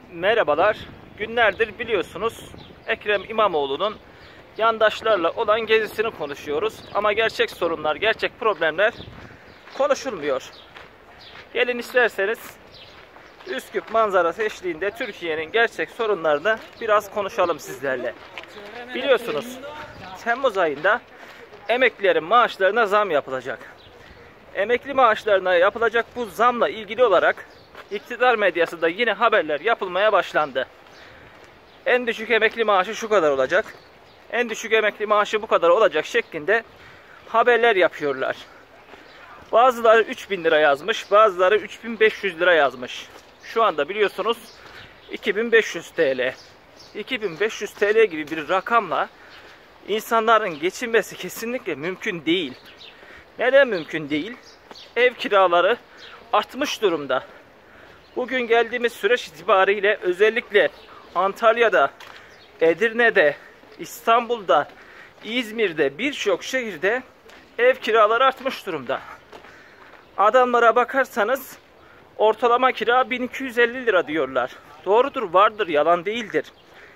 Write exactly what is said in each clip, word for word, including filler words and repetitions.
Merhabalar. Günlerdir biliyorsunuz Ekrem İmamoğlu'nun yandaşlarla olan gezisini konuşuyoruz. Ama gerçek sorunlar, gerçek problemler konuşulmuyor. Gelin isterseniz Üsküp manzarası eşliğinde Türkiye'nin gerçek sorunlarını biraz konuşalım sizlerle. Biliyorsunuz Temmuz ayında emeklilerin maaşlarına zam yapılacak. Emekli maaşlarına yapılacak bu zamla ilgili olarak iktidar medyasında yine haberler yapılmaya başlandı. En düşük emekli maaşı şu kadar olacak, en düşük emekli maaşı bu kadar olacak şeklinde haberler yapıyorlar. Bazıları üç bin lira yazmış, bazıları üç bin beş yüz lira yazmış. Şu anda biliyorsunuz iki bin beş yüz TL. iki bin beş yüz TL gibi bir rakamla insanların geçinmesi kesinlikle mümkün değil. Neden mümkün değil? Ev kiraları artmış durumda. Bugün geldiğimiz süreç itibariyle özellikle Antalya'da, Edirne'de, İstanbul'da, İzmir'de, birçok şehirde ev kiraları artmış durumda. Adamlara bakarsanız ortalama kira bin iki yüz elli lira diyorlar. Doğrudur, vardır, yalan değildir.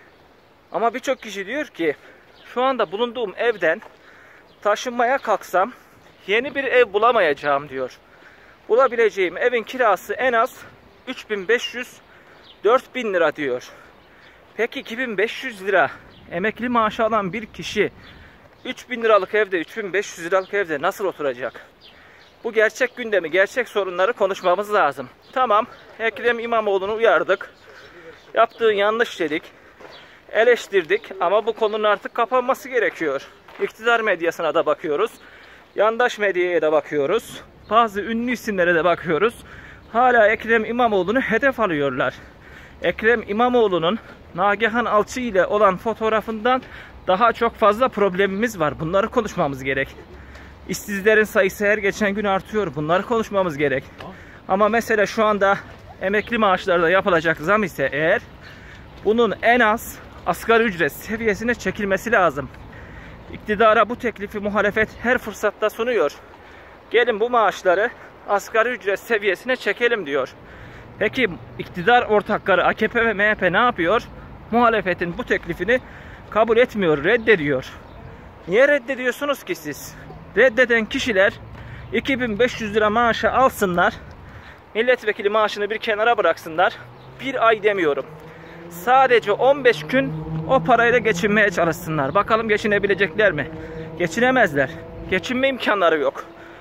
Ama birçok kişi diyor ki şu anda bulunduğum evden taşınmaya kalksam yeni bir ev bulamayacağım diyor. Bulabileceğim evin kirası en az üç bin beş yüz dört bin lira diyor. Peki iki bin beş yüz lira emekli maaşı alan bir kişi üç bin liralık evde, üç bin beş yüz liralık evde nasıl oturacak? Bu gerçek gündemi, gerçek sorunları konuşmamız lazım. Tamam, Ekrem İmamoğlu'nu uyardık. Yaptığı yanlış dedik. Eleştirdik ama bu konunun artık kapanması gerekiyor. İktidar medyasına da bakıyoruz. Yandaş medyaya da bakıyoruz. Bazı ünlü isimlere de bakıyoruz. Hala Ekrem İmamoğlu'nu hedef alıyorlar. Ekrem İmamoğlu'nun Nagihan Alçı ile olan fotoğrafından daha çok fazla problemimiz var. Bunları konuşmamız gerek. İşsizlerin sayısı her geçen gün artıyor. Bunları konuşmamız gerek. Ama mesela şu anda emekli maaşlarında yapılacak zam ise eğer, bunun en az asgari ücret seviyesine çekilmesi lazım. İktidara bu teklifi muhalefet her fırsatta sunuyor. Gelin bu maaşları asgari ücret seviyesine çekelim diyor. Peki iktidar ortakları A K P ve M H P ne yapıyor? Muhalefetin bu teklifini kabul etmiyor, reddediyor. Niye reddediyorsunuz ki siz? Reddeden kişiler iki bin beş yüz lira maaşı alsınlar, milletvekili maaşını bir kenara bıraksınlar. Bir ay demiyorum. Sadece on beş gün o parayla geçinmeye çalışsınlar. Bakalım geçinebilecekler mi? Geçinemezler. Geçinme imkanları yok.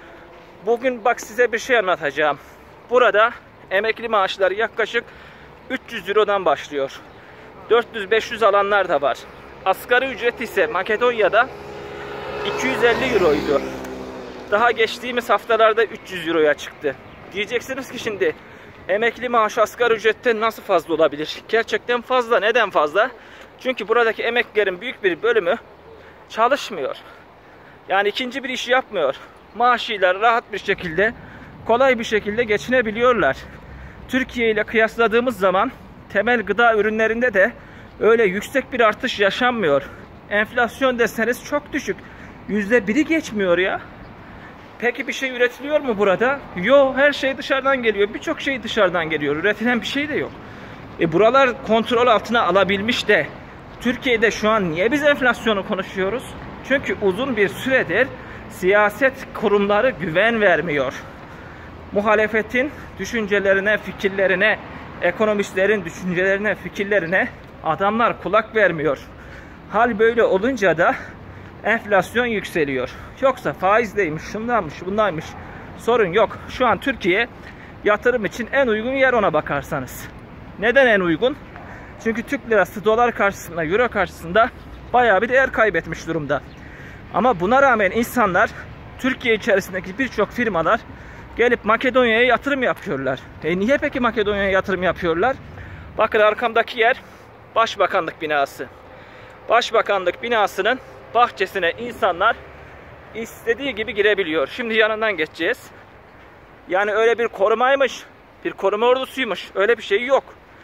Bugün bak size bir şey anlatacağım. Burada emekli maaşları yaklaşık üç yüz Euro'dan başlıyor. dört yüz beş yüz alanlar da var. Asgari ücret ise Makedonya'da iki yüz elli Euro'ydu. Daha geçtiğimiz haftalarda üç yüz Euro'ya çıktı. Diyeceksiniz ki şimdi emekli maaşı asgari ücretten nasıl fazla olabilir? Gerçekten fazla. Neden fazla? Çünkü buradaki emeklilerin büyük bir bölümü çalışmıyor. Yani ikinci bir iş yapmıyor. Maaşıyla rahat bir şekilde, kolay bir şekilde geçinebiliyorlar. Türkiye ile kıyasladığımız zaman temel gıda ürünlerinde de öyle yüksek bir artış yaşanmıyor. Enflasyon deseniz çok düşük. yüzde biri geçmiyor ya. Peki bir şey üretiliyor mu burada? Yok, her şey dışarıdan geliyor. Birçok şey dışarıdan geliyor. Üretilen bir şey de yok. E buralar kontrol altına alabilmiş de Türkiye'de şu an niye biz enflasyonu konuşuyoruz? Çünkü uzun bir süredir siyaset kurumları güven vermiyor. Muhalefetin düşüncelerine, fikirlerine, ekonomistlerin düşüncelerine, fikirlerine adamlar kulak vermiyor. Hal böyle olunca da enflasyon yükseliyor. Yoksa faizdeymiş, şundanmış, bundanmış sorun yok. Şu an Türkiye yatırım için en uygun yer ona bakarsanız. Neden en uygun? Çünkü Türk lirası dolar karşısında, euro karşısında bayağı bir değer kaybetmiş durumda. Ama buna rağmen insanlar, Türkiye içerisindeki birçok firmalar gelip Makedonya'ya yatırım yapıyorlar. E niye peki Makedonya'ya yatırım yapıyorlar? Bakın arkamdaki yer Başbakanlık binası. Başbakanlık binasının bahçesine insanlar istediği gibi girebiliyor. Şimdi yanından geçeceğiz. Yani öyle bir korumaymış, bir koruma ordusuymuş, öyle bir şey yok.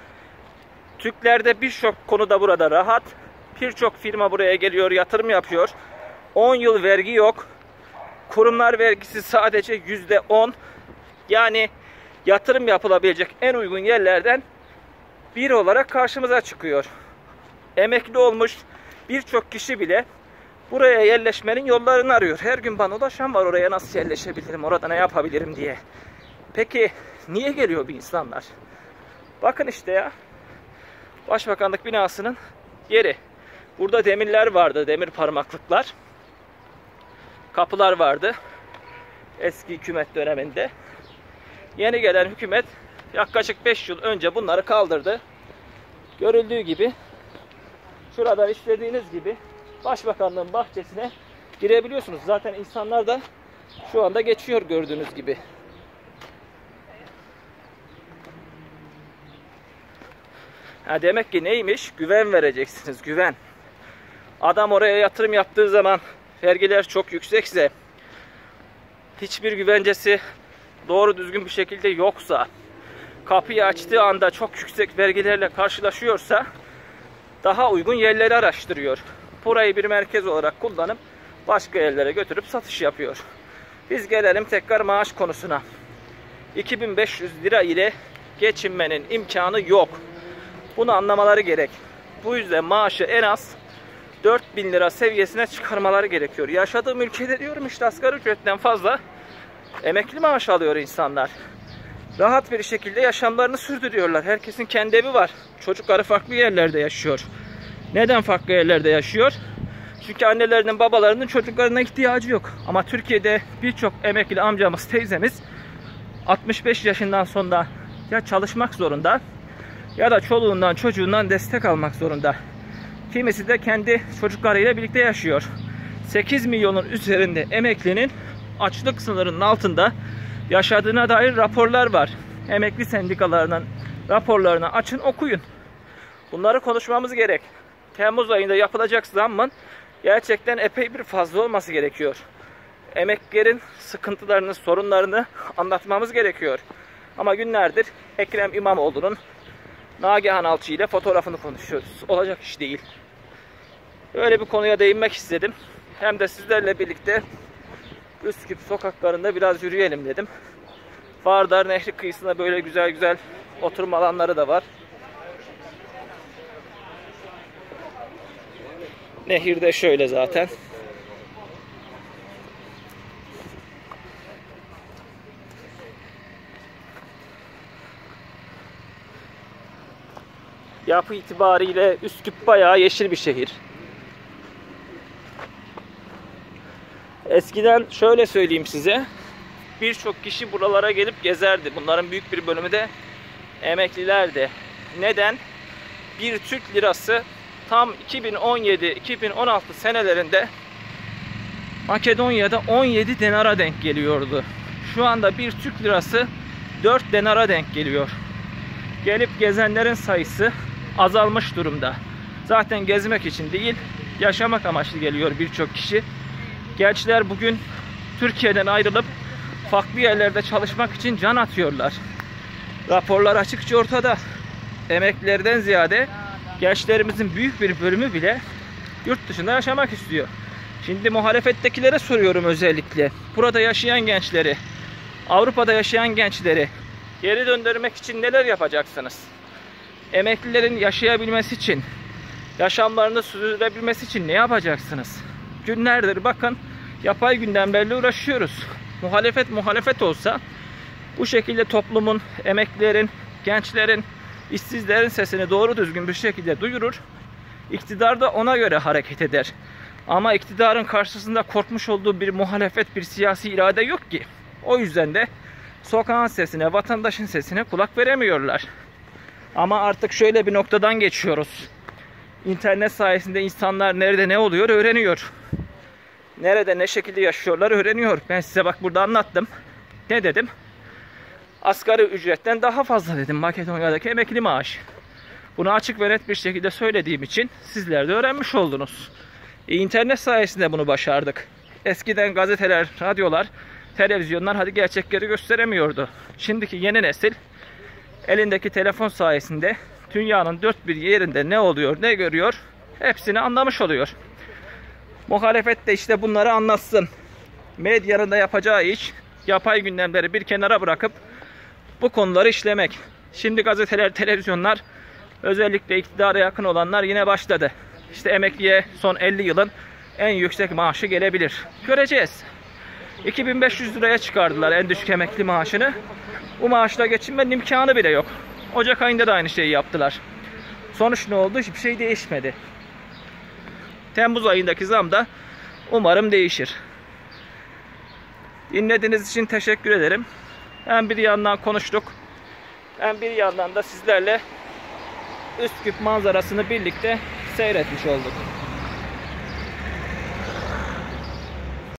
Türkler de birçok konuda burada rahat. Birçok firma buraya geliyor, yatırım yapıyor. on yıl vergi yok. Kurumlar vergisi sadece yüzde on. Yani yatırım yapılabilecek en uygun yerlerden bir olarak karşımıza çıkıyor. Emekli olmuş birçok kişi bile buraya yerleşmenin yollarını arıyor. Her gün bana ulaşan var, oraya nasıl yerleşebilirim, orada ne yapabilirim diye. Peki niye geliyor bu insanlar? Bakın işte ya. Başbakanlık binasının yeri. Burada demirler vardı, demir parmaklıklar. Kapılar vardı. Eski hükümet döneminde. Yeni gelen hükümet yaklaşık beş yıl önce bunları kaldırdı. Görüldüğü gibi şuradan istediğiniz gibi Başbakanlığın bahçesine girebiliyorsunuz. Zaten insanlar da şu anda geçiyor gördüğünüz gibi. Ha, demek ki neymiş? Güven vereceksiniz, güven. Adam oraya yatırım yaptığı zaman vergiler çok yüksekse, hiçbir güvencesi doğru düzgün bir şekilde yoksa, kapıyı açtığı anda çok yüksek vergilerle karşılaşıyorsa daha uygun yerleri araştırıyor. Burayı bir merkez olarak kullanıp başka yerlere götürüp satış yapıyor. Biz gelelim tekrar maaş konusuna. iki bin beş yüz lira ile geçinmenin imkanı yok. Bunu anlamaları gerek. Bu yüzden maaşı en az dört bin lira seviyesine çıkarmaları gerekiyor. Yaşadığım ülkede diyorum işte asgari ücretten fazla emekli maaş alıyor insanlar. Rahat bir şekilde yaşamlarını sürdürüyorlar. Herkesin kendi evi var. Çocukları farklı yerlerde yaşıyor. Neden farklı yerlerde yaşıyor? Çünkü annelerinin, babalarının çocuklarına ihtiyacı yok. Ama Türkiye'de birçok emekli amcamız, teyzemiz altmış beş yaşından sonra ya çalışmak zorunda ya da çoluğundan, çocuğundan destek almak zorunda. Kimisi de kendi çocuklarıyla birlikte yaşıyor. sekiz milyonun üzerinde emeklinin açlık sınırının altında yaşadığına dair raporlar var. Emekli sendikalarının raporlarını açın, okuyun. Bunları konuşmamız gerek. Temmuz ayında yapılacak zammın gerçekten epey bir fazla olması gerekiyor. Emeklilerin sıkıntılarını, sorunlarını anlatmamız gerekiyor. Ama günlerdir Ekrem İmamoğlu'nun Nagihan Alçı ile fotoğrafını konuşuyoruz. Olacak iş değil. Böyle bir konuya değinmek istedim. Hem de sizlerle birlikte Üsküp sokaklarında biraz yürüyelim dedim. Vardar Nehri kıyısında böyle güzel güzel oturma alanları da var. Nehir de şöyle zaten. Yapı itibariyle Üsküp bayağı yeşil bir şehir. Eskiden şöyle söyleyeyim size, birçok kişi buralara gelip gezerdi. Bunların büyük bir bölümü de emeklilerdi. Neden? Bir Türk lirası tam iki bin on yedi iki bin on altı senelerinde Makedonya'da on yedi denara denk geliyordu. Şu anda bir Türk lirası dört denara denk geliyor. Gelip gezenlerin sayısı azalmış durumda. Zaten gezmek için değil, yaşamak amaçlı geliyor birçok kişi. Gençler bugün Türkiye'den ayrılıp farklı yerlerde çalışmak için can atıyorlar. Raporlar açıkça ortada. Emeklilerden ziyade gençlerimizin büyük bir bölümü bile yurt dışında yaşamak istiyor. Şimdi muhalefettekilere soruyorum özellikle. Burada yaşayan gençleri, Avrupa'da yaşayan gençleri geri döndürmek için neler yapacaksınız? Emeklilerin yaşayabilmesi için, yaşamlarını sürdürebilmesi için ne yapacaksınız? Günlerdir bakın yapay gündemlerle uğraşıyoruz. Muhalefet muhalefet olsa bu şekilde toplumun, emeklilerin, gençlerin, işsizlerin sesini doğru düzgün bir şekilde duyurur. İktidar da ona göre hareket eder. Ama iktidarın karşısında korkmuş olduğu bir muhalefet, bir siyasi irade yok ki. O yüzden de sokağın sesine, vatandaşın sesine kulak veremiyorlar. Ama artık şöyle bir noktadan geçiyoruz. İnternet sayesinde insanlar nerede ne oluyor öğreniyor. Nerede ne şekilde yaşıyorlar öğreniyor. Ben size bak burada anlattım. Ne dedim? Asgari ücretten daha fazla dedim Makedonya'daki emekli maaş. Bunu açık ve net bir şekilde söylediğim için sizler de öğrenmiş oldunuz. E, internet sayesinde bunu başardık. Eskiden gazeteler, radyolar, televizyonlar hadi gerçekleri gösteremiyordu. Şimdiki yeni nesil elindeki telefon sayesinde dünyanın dört bir yerinde ne oluyor, ne görüyor hepsini anlamış oluyor. Muhalefet de işte bunları anlatsın. Medyanın da yapacağı iş yapay gündemleri bir kenara bırakıp bu konuları işlemek. Şimdi gazeteler, televizyonlar Özellikle iktidara yakın olanlar yine başladı. İşte emekliye son elli yılın en yüksek maaşı gelebilir. Göreceğiz. iki bin beş yüz liraya çıkardılar en düşük emekli maaşını. Bu maaşla geçinmenin imkanı bile yok. Ocak ayında da aynı şeyi yaptılar. Sonuç ne oldu? Hiçbir şey değişmedi. Temmuz ayındaki zam da umarım değişir. Dinlediğiniz için teşekkür ederim. Hem bir yandan konuştuk, hem bir yandan da sizlerle Üsküp manzarasını birlikte seyretmiş olduk.